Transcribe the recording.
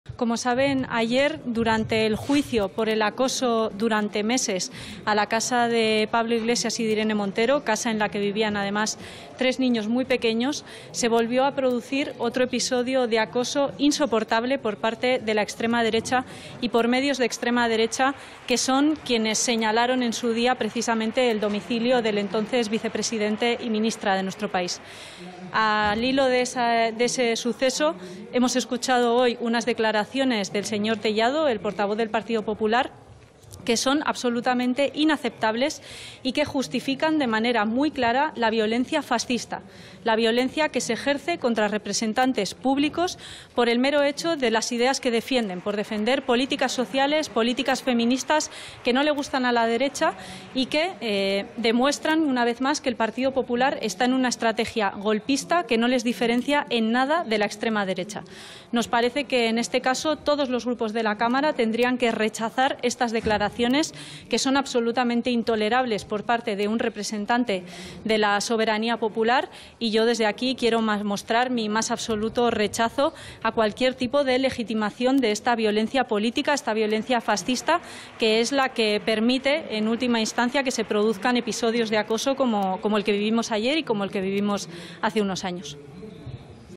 Como saben, ayer, durante el juicio por el acoso durante meses a la casa de Pablo Iglesias y de Irene Montero, casa en la que vivían además 3 niños muy pequeños, se volvió a producir otro episodio de acoso insoportable por parte de la extrema derecha y por medios de extrema derecha, que son quienes señalaron en su día precisamente el domicilio del entonces vicepresidente y ministra de nuestro país. Al hilo de ese suceso, hemos escuchado hoy unas declaraciones del señor Tellado, el portavoz del Partido Popular, que son absolutamente inaceptables y que justifican de manera muy clara la violencia fascista, la violencia que se ejerce contra representantes públicos por el mero hecho de las ideas que defienden, por defender políticas sociales, políticas feministas que no le gustan a la derecha y que demuestran una vez más que el Partido Popular está en una estrategia golpista que no les diferencia en nada de la extrema derecha. Nos parece que en este caso todos los grupos de la Cámara tendrían que rechazar estas declaraciones que son absolutamente intolerables por parte de un representante de la soberanía popular, y yo desde aquí quiero mostrar mi más absoluto rechazo a cualquier tipo de legitimación de esta violencia política, esta violencia fascista, que es la que permite en última instancia que se produzcan episodios de acoso como el que vivimos ayer y como el que vivimos hace unos años.